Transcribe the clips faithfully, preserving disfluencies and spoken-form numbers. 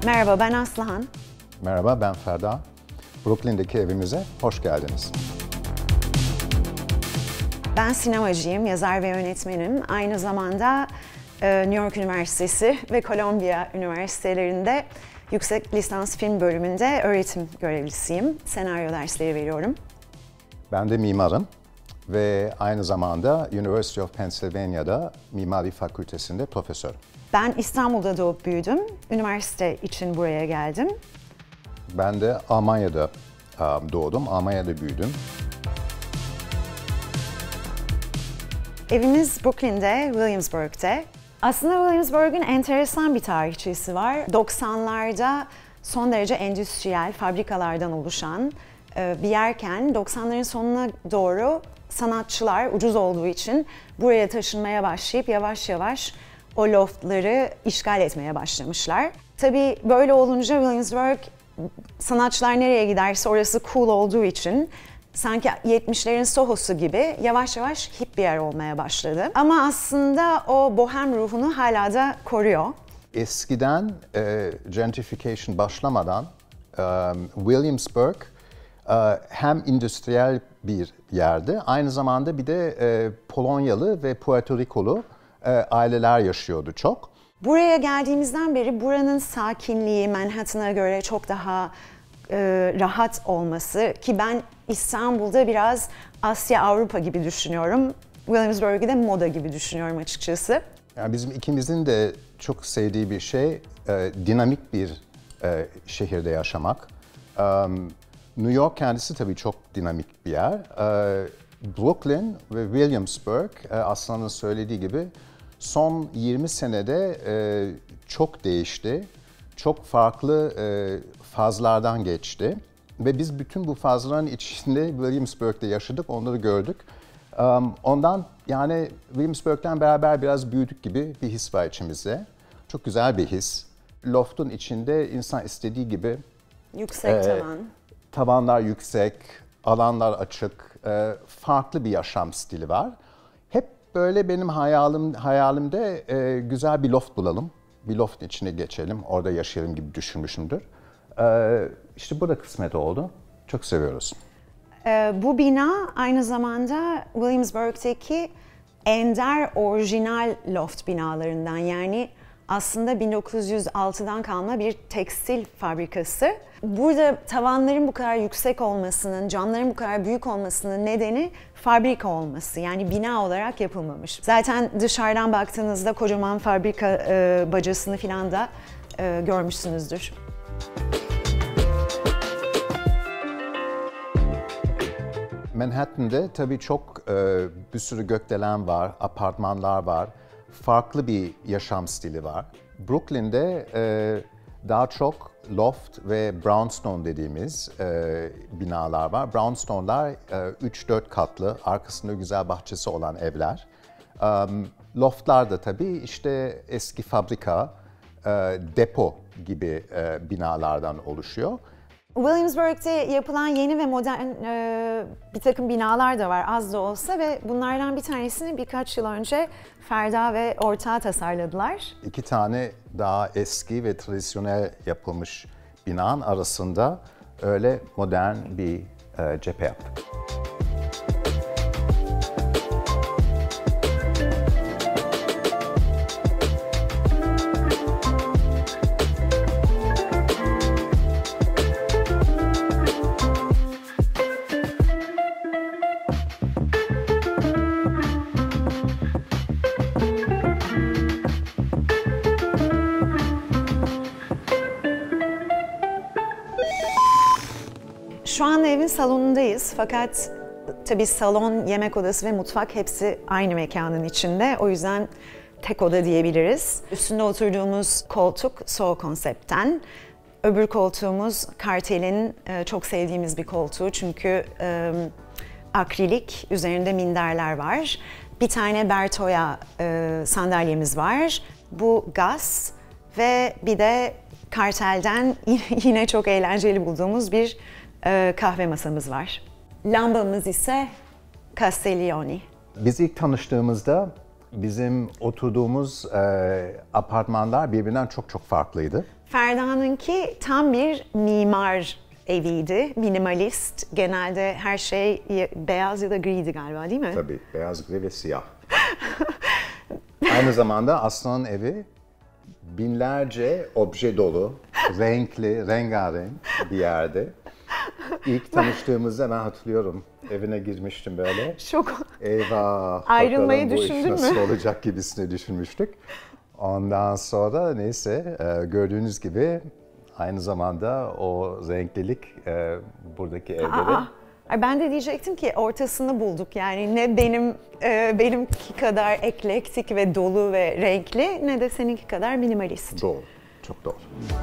Merhaba, ben Aslıhan. Merhaba, ben Ferda. Brooklyn'deki evimize hoş geldiniz. Ben sinemacıyım, yazar ve yönetmenim. Aynı zamanda New York Üniversitesi ve Columbia Üniversitelerinde yüksek lisans film bölümünde öğretim görevlisiyim. Senaryo dersleri veriyorum. Ben de mimarım ve aynı zamanda University of Pennsylvania'da Mimari Fakültesi'nde profesörüm. Ben İstanbul'da doğup büyüdüm. Üniversite için buraya geldim. Ben de Almanya'da doğdum, Almanya'da büyüdüm. Evimiz Brooklyn'de, Williamsburg'te. Aslında Williamsburg'un enteresan bir tarihçesi var. doksanlarda son derece endüstriyel fabrikalardan oluşan bir yerken doksanların sonuna doğru sanatçılar ucuz olduğu için buraya taşınmaya başlayıp yavaş yavaş o loftları işgal etmeye başlamışlar. Tabii böyle olunca Williamsburg sanatçılar nereye giderse orası cool olduğu için sanki yetmişlerin Soho'su gibi yavaş yavaş hip bir yer olmaya başladı. Ama aslında o bohem ruhunu hala da koruyor. Eskiden e, gentrification başlamadan e, Williamsburg e, hem endüstriyel bir yerdi, aynı zamanda bir de e, Polonyalı ve Puerto Rikolu e, aileler yaşıyordu çok. Buraya geldiğimizden beri buranın sakinliği Manhattan'a göre çok daha e, rahat olması, ki ben İstanbul'da biraz Asya Avrupa gibi düşünüyorum. Williamsburg'u de moda gibi düşünüyorum açıkçası. Yani bizim ikimizin de çok sevdiği bir şey e, dinamik bir e, şehirde yaşamak. E, New York kendisi tabii çok dinamik bir yer. E, Brooklyn ve Williamsburg e, Aslan'ın söylediği gibi son yirmi senede e, çok değişti. Çok farklı e, fazlardan geçti. Ve biz bütün bu fazların içinde Williamsburg'da yaşadık, onları gördük. Um, ondan yani Williamsburg'den beraber biraz büyüdük gibi bir his var içimizde. Çok güzel bir his. Loft'un içinde insan istediği gibi yüksek e, tavan. Tavanlar yüksek, alanlar açık, e, farklı bir yaşam stili var. Hep böyle benim hayalim hayalimde e, güzel bir loft bulalım. Bir loft'un içine geçelim, orada yaşayalım gibi düşünmüşümdür. E, işte bu da kısmet oldu. Çok seviyoruz. Ee, bu bina aynı zamanda Williamsburg'daki ender orijinal loft binalarından, yani aslında bin dokuz yüz altıdan kalma bir tekstil fabrikası. Burada tavanların bu kadar yüksek olmasının, camların bu kadar büyük olmasının nedeni fabrika olması, yani bina olarak yapılmamış. Zaten dışarıdan baktığınızda kocaman fabrika e, bacasını falan da e, görmüşsünüzdür. Manhattan'da tabii çok e, bir sürü gökdelen var, apartmanlar var, farklı bir yaşam stili var. Brooklyn'de e, daha çok loft ve brownstone dediğimiz e, binalar var. Brownstone'lar e, üç dört katlı, arkasında güzel bahçesi olan evler. E, loftlar da tabii işte eski fabrika, e, depo gibi e, binalardan oluşuyor. Williamsburg'te yapılan yeni ve modern e, bir takım binalar da var, az da olsa, ve bunlardan bir tanesini birkaç yıl önce Ferda ve ortağı tasarladılar. İki tane daha eski ve tradisyonel yapılmış binanın arasında öyle modern bir e, cephe yaptık. Şu an evin salonundayız, fakat tabii salon, yemek odası ve mutfak hepsi aynı mekanın içinde. O yüzden tek oda diyebiliriz. Üstünde oturduğumuz koltuk Soho konseptten. Öbür koltuğumuz Kartel'in çok sevdiğimiz bir koltuğu, çünkü e, akrilik, üzerinde minderler var. Bir tane Bertoya e, sandalyemiz var. Bu Gas ve bir de Kartel'den yine çok eğlenceli bulduğumuz bir e, kahve masamız var. Lambamız ise Castiglione. Biz ilk tanıştığımızda bizim oturduğumuz e, apartmanlar birbirinden çok çok farklıydı. Ferda'nınki tam bir mimar eviydi, minimalist. Genelde her şey beyaz ya da griydi galiba, değil mi? Tabii, beyaz, gri ve siyah. Aynı zamanda Aslı'nın evi binlerce obje dolu, renkli, rengarenk bir yerde. İlk tanıştığımızda ben hatırlıyorum, evine girmiştim böyle. Şok. Eyvah, ayrılmayı bakalım bu düşündün iş nasıl mü? olacak gibisini düşünmüştük. Ondan sonra neyse, gördüğünüz gibi aynı zamanda o renklilik buradaki evde de. Ay ben de diyecektim ki ortasını bulduk, yani ne benim e, benimki kadar eklektik ve dolu ve renkli, ne de seninki kadar minimalist. Doğru, çok doğru.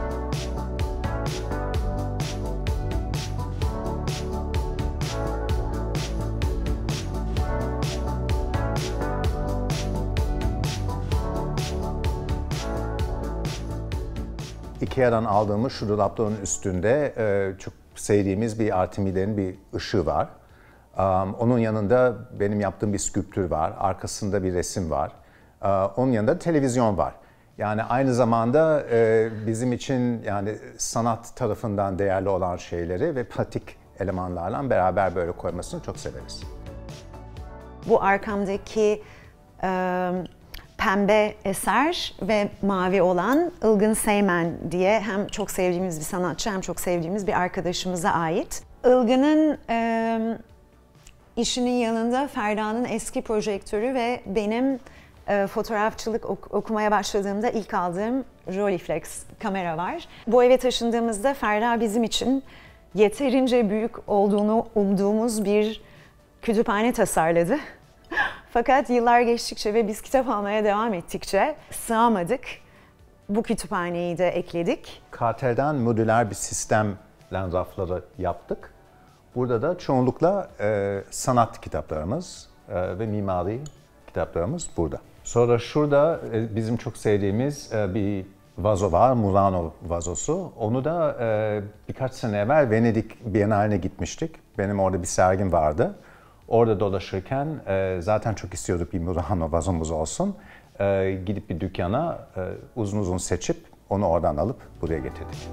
Ikea'dan aldığımız şu dolapların üstünde e, çok sevdiğimiz bir Artemide'nin bir ışığı var. Um, onun yanında benim yaptığım bir skülptür var. Arkasında bir resim var. Uh, onun yanında televizyon var. Yani aynı zamanda e, bizim için yani sanat tarafından değerli olan şeyleri ve pratik elemanlarla beraber böyle koymasını çok severiz. Bu arkamdaki e, pembe eser ve mavi olan Ilgın Seymen diye hem çok sevdiğimiz bir sanatçı hem çok sevdiğimiz bir arkadaşımıza ait. Ilgın'ın e, işinin yanında Ferda'nın eski projektörü ve benim e, fotoğrafçılık ok- okumaya başladığımda ilk aldığım Rolleiflex kamera var. Bu eve taşındığımızda Ferda bizim için yeterince büyük olduğunu umduğumuz bir kütüphane tasarladı. Fakat yıllar geçtikçe ve biz kitap almaya devam ettikçe sığamadık. Bu kütüphaneyi de ekledik. Kartel'den modüler bir sistemle rafları yaptık. Burada da çoğunlukla e, sanat kitaplarımız e, ve mimari kitaplarımız burada. Sonra şurada e, bizim çok sevdiğimiz e, bir vazo var, Murano vazosu. Onu da e, birkaç sene evvel Venedik Biennaline gitmiştik. Benim orada bir sergim vardı. Orada dolaşırken e, zaten çok istiyorduk bir Murano vazomuz olsun. E, gidip bir dükkana e, uzun uzun seçip onu oradan alıp buraya getirdik.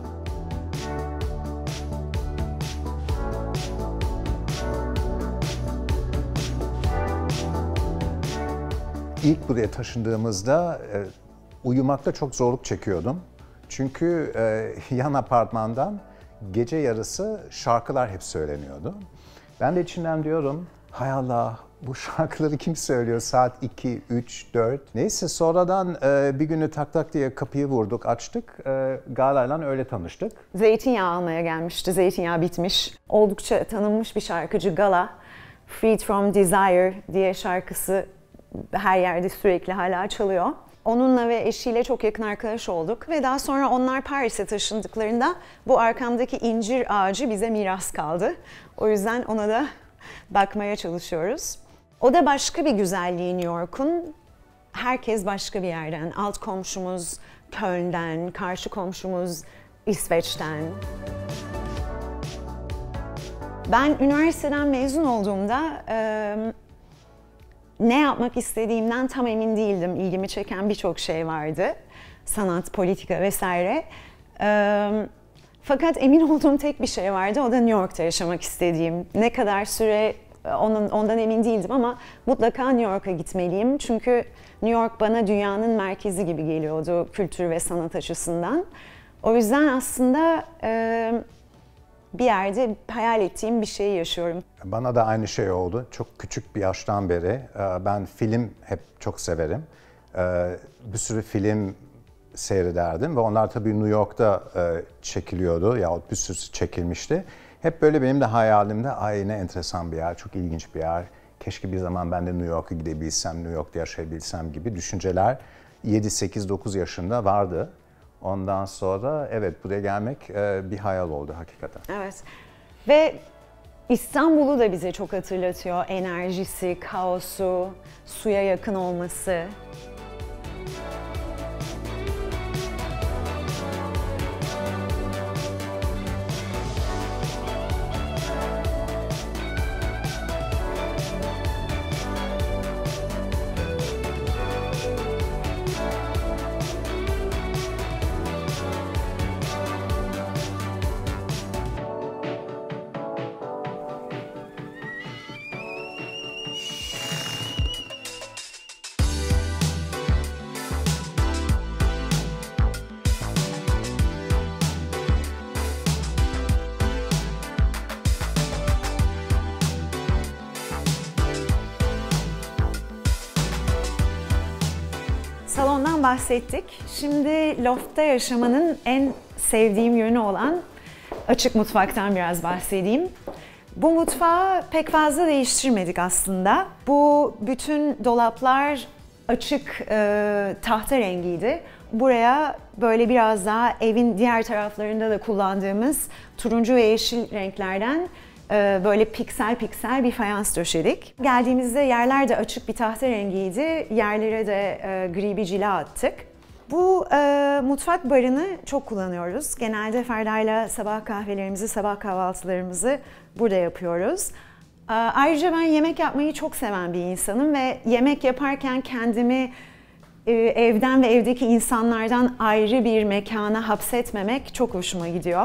İlk buraya taşındığımızda e, uyumakta çok zorluk çekiyordum. Çünkü e, yan apartmandan gece yarısı şarkılar hep söyleniyordu. Ben de içinden diyorum, hay Allah bu şarkıları kim söylüyor saat iki, üç, dört. Neyse sonradan e, bir günü tak tak diye kapıyı vurduk, açtık. E, Gala'yla öyle tanıştık. Zeytinyağı almaya gelmişti, zeytinyağı bitmiş. Oldukça tanınmış bir şarkıcı Gala, Freed From Desire diye şarkısı her yerde sürekli hala çalıyor. Onunla ve eşiyle çok yakın arkadaş olduk ve daha sonra onlar Paris'e taşındıklarında bu arkamdaki incir ağacı bize miras kaldı. O yüzden ona da bakmaya çalışıyoruz. O da başka bir güzelliği New York'un. Herkes başka bir yerden. Alt komşumuz Köln'den, karşı komşumuz İsveç'ten. Ben üniversiteden mezun olduğumda e, ne yapmak istediğimden tam emin değildim. İlgimi çeken birçok şey vardı. Sanat, politika vesaire. E, fakat emin olduğum tek bir şey vardı. O da New York'ta yaşamak istediğim. Ne kadar süre onun, ondan emin değildim ama mutlaka New York'a gitmeliyim. Çünkü New York bana dünyanın merkezi gibi geliyordu kültür ve sanat açısından. O yüzden aslında e, bir yerde hayal ettiğim bir şeyi yaşıyorum. Bana da aynı şey oldu. Çok küçük bir yaştan beri ben film hep çok severim. Bir sürü film seyrederdim ve onlar tabii New York'ta çekiliyordu yahut bir sürü çekilmişti. Hep böyle benim de hayalimde ay ne enteresan bir yer, çok ilginç bir yer. Keşke bir zaman ben de New York'a gidebilsem, New York'ta yaşayabilsem gibi düşünceler yedi sekiz dokuz yaşında vardı. Ondan sonra evet buraya gelmek e, bir hayal oldu hakikaten. Evet ve İstanbul'u da bize çok hatırlatıyor. Enerjisi, kaosu, suya yakın olması. mutfaktan bahsettik. Şimdi loftta yaşamanın en sevdiğim yönü olan açık mutfaktan biraz bahsedeyim. Bu mutfağı pek fazla değiştirmedik aslında. Bu bütün dolaplar açık e, tahta rengiydi. Buraya böyle biraz daha evin diğer taraflarında da kullandığımız turuncu ve yeşil renklerden e, böyle piksel piksel bir fayans döşedik. Geldiğimizde yerler de açık bir tahta rengiydi. Yerlere de e, gri bir cila attık. Bu e, mutfak barını çok kullanıyoruz. Genelde Ferda'yla sabah kahvelerimizi, sabah kahvaltılarımızı burada yapıyoruz. E, ayrıca ben yemek yapmayı çok seven bir insanım ve yemek yaparken kendimi e, evden ve evdeki insanlardan ayrı bir mekana hapsetmemek çok hoşuma gidiyor.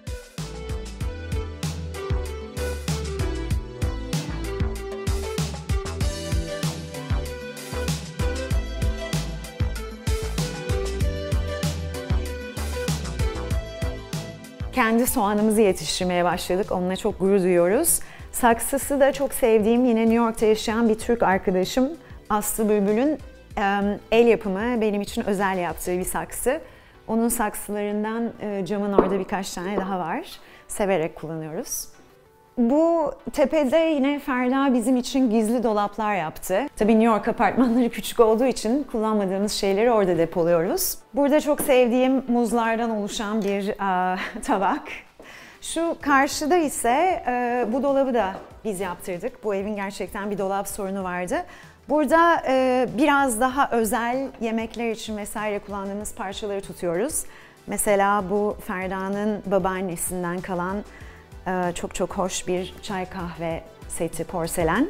Kendi soğanımızı yetiştirmeye başladık. Onunla çok gurur duyuyoruz. Saksısı da çok sevdiğim, yine New York'ta yaşayan bir Türk arkadaşım Aslı Bülbül'ün el yapımı, benim için özel yaptığı bir saksı. Onun saksılarından camın orada birkaç tane daha var. Severek kullanıyoruz. Bu tepede yine Ferda bizim için gizli dolaplar yaptı. Tabii New York apartmanları küçük olduğu için kullanmadığımız şeyleri orada depoluyoruz. Burada çok sevdiğim muzlardan oluşan bir uh, tabak. Şu karşıda ise uh, bu dolabı da biz yaptırdık. Bu evin gerçekten bir dolap sorunu vardı. Burada uh, biraz daha özel yemekler için vesaire kullandığımız parçaları tutuyoruz. Mesela bu Ferda'nın babaannesinden kalan çok çok hoş bir çay kahve seti porselen.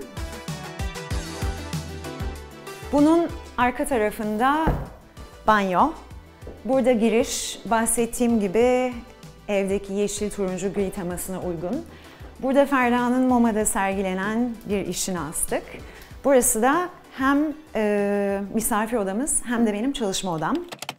Bunun arka tarafında banyo. Burada giriş, bahsettiğim gibi evdeki yeşil, turuncu, gri temasına uygun. Burada Ferda'nın MoMA'da sergilenen bir işini astık. Burası da hem e, misafir odamız hem de benim çalışma odam.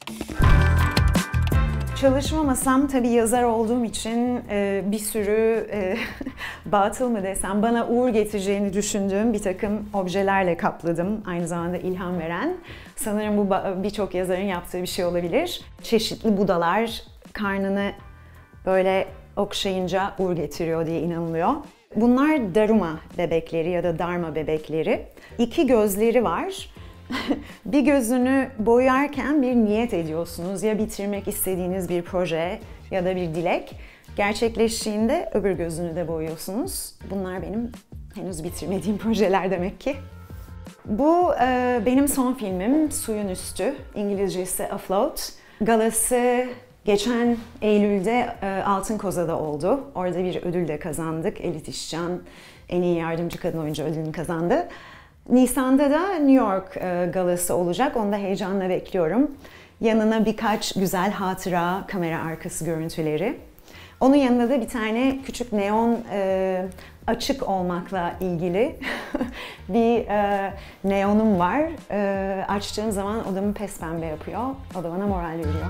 Çalışma masam, tabii yazar olduğum için e, bir sürü e, batıl mı desem, bana uğur getireceğini düşündüğüm bir takım objelerle kapladım. Aynı zamanda ilham veren. Sanırım bu birçok yazarın yaptığı bir şey olabilir. Çeşitli budalar karnını böyle okşayınca uğur getiriyor diye inanılıyor. Bunlar Daruma bebekleri ya da Dharma bebekleri. İki gözleri var. Bir gözünü boyarken bir niyet ediyorsunuz. Ya bitirmek istediğiniz bir proje ya da bir dilek. Gerçekleştiğinde öbür gözünü de boyuyorsunuz. Bunlar benim henüz bitirmediğim projeler demek ki. Bu e, benim son filmim Suyun Üstü. İngilizcesi Afloat. Galası geçen Eylül'de e, Altın Koza'da oldu. Orada bir ödül de kazandık. Elit İşcan en iyi yardımcı kadın oyuncu ödülünü kazandı. Nisan'da da New York e, galası olacak. Onu da heyecanla bekliyorum. Yanına birkaç güzel hatıra, kamera arkası görüntüleri. Onun yanında da bir tane küçük neon e, açık olmakla ilgili bir e, neonum var. E, açtığım zaman odamı pespembe yapıyor. O da bana moral veriyor.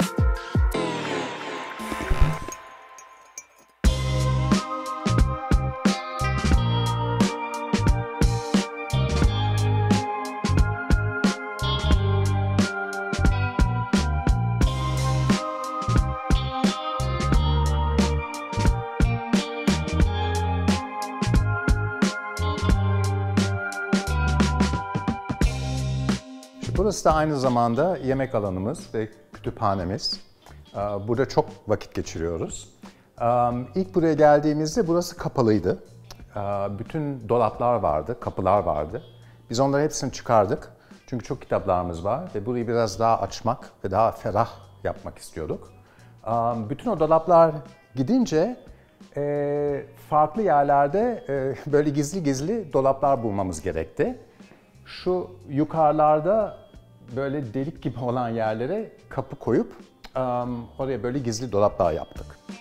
Burası da aynı zamanda yemek alanımız ve kütüphanemiz. Burada çok vakit geçiriyoruz. İlk buraya geldiğimizde burası kapalıydı. Bütün dolaplar vardı, kapılar vardı. Biz onları hepsini çıkardık. Çünkü çok kitaplarımız var ve burayı biraz daha açmak ve daha ferah yapmak istiyorduk. Bütün o dolaplar gidince farklı yerlerde böyle gizli gizli dolaplar bulmamız gerekti. Şu yukarılarda böyle delik gibi olan yerlere kapı koyup um, oraya böyle gizli dolaplar yaptık.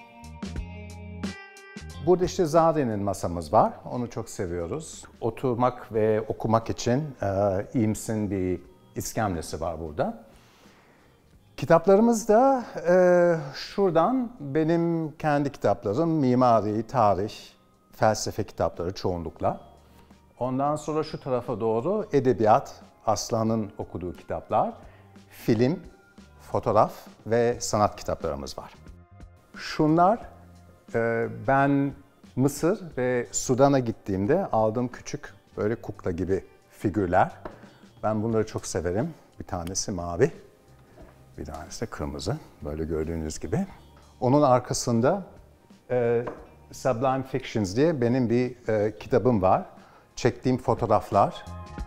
Burada işte Zade'nin masamız var. Onu çok seviyoruz. Oturmak ve okumak için uh, İyims'in bir iskemlesi var burada. Kitaplarımız da uh, şuradan benim kendi kitaplarım, mimari, tarih, felsefe kitapları çoğunlukla. Ondan sonra şu tarafa doğru edebiyat, Aslan'ın okuduğu kitaplar. film, fotoğraf ve sanat kitaplarımız var. Şunlar e, ben Mısır ve Sudan'a gittiğimde aldığım küçük böyle kukla gibi figürler. Ben bunları çok severim. Bir tanesi mavi, bir tanesi de kırmızı. Böyle gördüğünüz gibi. Onun arkasında e, Sublime Fictions diye benim bir e, kitabım var. Çektiğim fotoğraflar.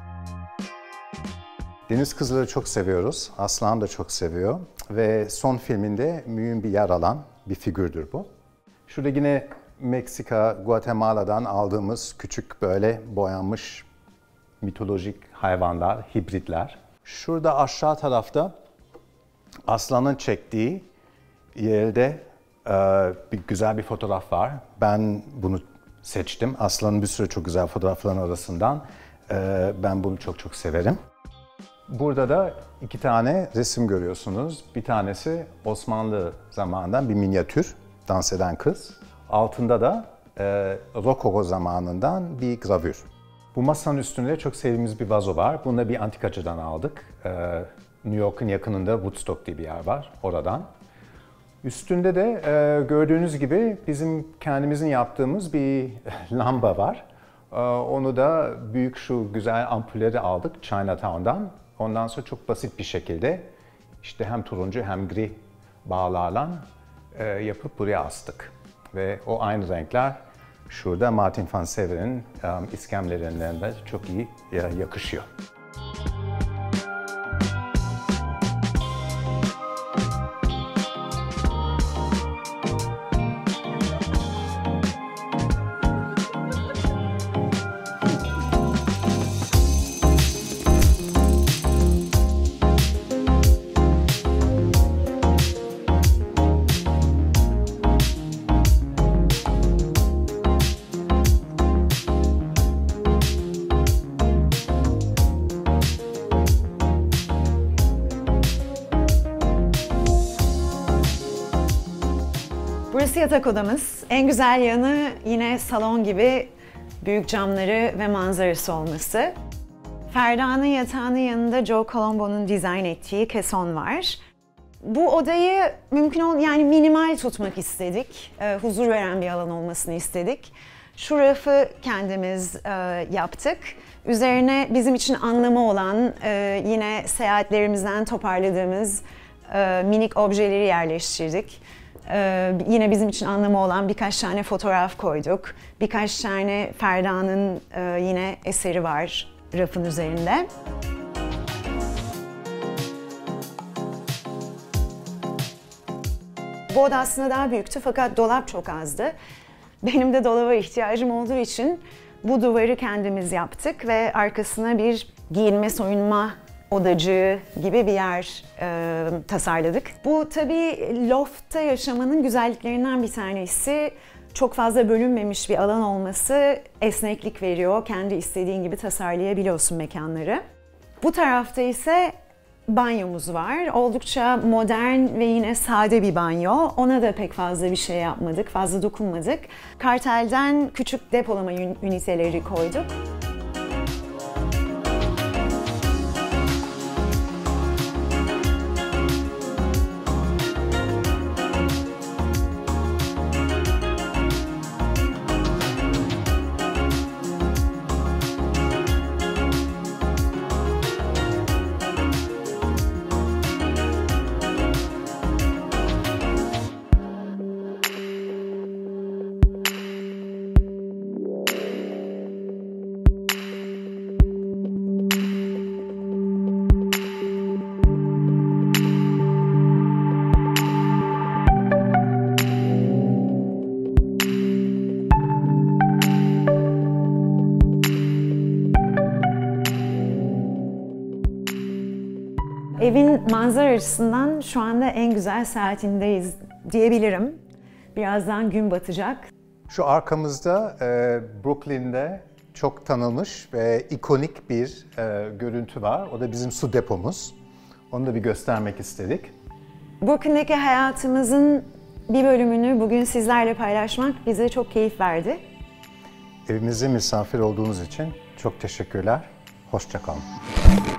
Deniz kızları çok seviyoruz. Aslan da çok seviyor. Ve son filminde mühim bir yer alan bir figürdür bu. Şurada yine Meksika, Guatemala'dan aldığımız küçük böyle boyanmış mitolojik hayvanlar, hibritler. Şurada aşağı tarafta aslanın çektiği yerde e, bir güzel bir fotoğraf var. Ben bunu seçtim. Aslanın bir sürü çok güzel fotoğrafların arasından. E, ben bunu çok çok severim. Burada da iki tane resim görüyorsunuz. Bir tanesi Osmanlı zamanından bir minyatür, dans eden kız. Altında da e, Rokoko zamanından bir gravür. Bu masanın üstünde çok sevdiğimiz bir vazo var. Bunu da bir antikacıdan aldık. E, New York'un yakınında Woodstock diye bir yer var, oradan. Üstünde de e, gördüğünüz gibi bizim kendimizin yaptığımız bir lamba var. E, onu da büyük şu güzel ampulleri aldık Chinatown'dan. Ondan sonra çok basit bir şekilde işte hem turuncu hem gri bağlarla e, yapıp buraya astık. Ve o aynı renkler şurada Martin van Severen'in um, iskemlerinden de çok iyi yakışıyor. Burası yatak odamız. En güzel yanı yine salon gibi büyük camları ve manzarası olması. Ferda'nın yatağının yanında Joe Colombo'nun dizayn ettiği keson var. Bu odayı mümkün ol yani minimal tutmak istedik. E, huzur veren bir alan olmasını istedik. Şu rafı kendimiz e, yaptık. Üzerine bizim için anlamı olan e, yine seyahatlerimizden toparladığımız e, minik objeleri yerleştirdik. Ee, yine bizim için anlamı olan birkaç tane fotoğraf koyduk. Birkaç tane Ferda'nın e, yine eseri var rafın üzerinde. Bu oda aslında daha büyüktü fakat dolap çok azdı. Benim de dolaba ihtiyacım olduğu için bu duvarı kendimiz yaptık ve arkasına bir giyinme soyunma odacığı gibi bir yer e, tasarladık. Bu tabii loftta yaşamanın güzelliklerinden bir tanesi. Çok fazla bölünmemiş bir alan olması esneklik veriyor. Kendi istediğin gibi tasarlayabiliyorsun mekanları. Bu tarafta ise banyomuz var. Oldukça modern ve yine sade bir banyo. Ona da pek fazla bir şey yapmadık, fazla dokunmadık. Kartel'den küçük depolama üniteleri koyduk. Evin manzara açısından şu anda en güzel saatindeyiz diyebilirim. Birazdan gün batacak. Şu arkamızda e, Brooklyn'de çok tanınmış ve ikonik bir e, görüntü var. O da bizim su depomuz. Onu da bir göstermek istedik. Brooklyn'deki hayatımızın bir bölümünü bugün sizlerle paylaşmak bize çok keyif verdi. Evimize misafir olduğunuz için çok teşekkürler. Hoşça kalın.